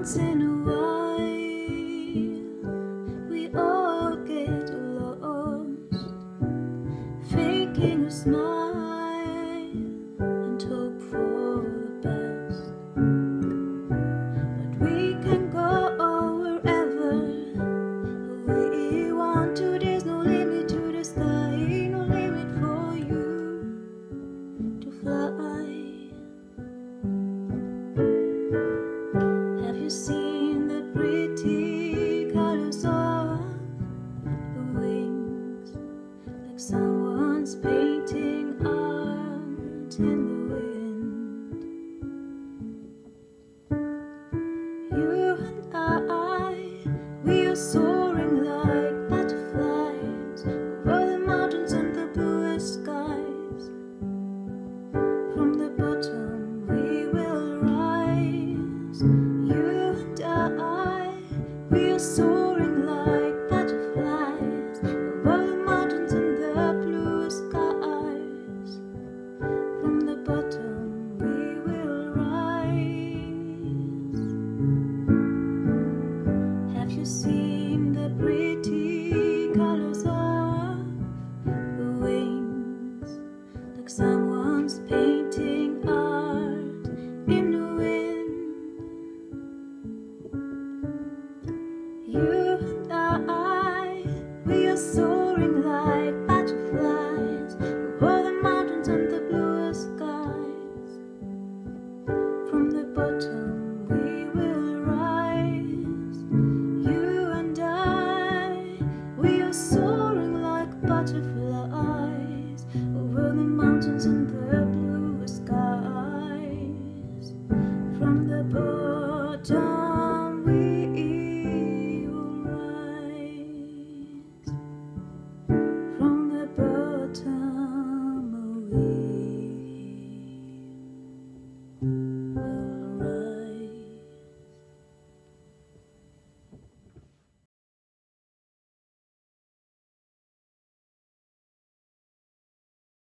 Once in a while, we all get lost, faking a smile and hope for the best. But we can go wherever we want to. There's no limit to the sky, no limit for you to fly. Have you seen the pretty colors of the wings? Like someone's painting art in the wind. You and I, we are soaring like butterflies over the mountains and the bluest skies. From the bottom we will rise. You and I, we are soaring like butterflies over the mountains and the blue skies. From the bottom we will rise. Have you seen the pretty colors of the wings? Like someone's painting art in the wind. You and I, we are soaring like butterflies over the mountains and the bluest skies. From the bottom we will rise. You and I, we are soaring like butterflies over the mountains and the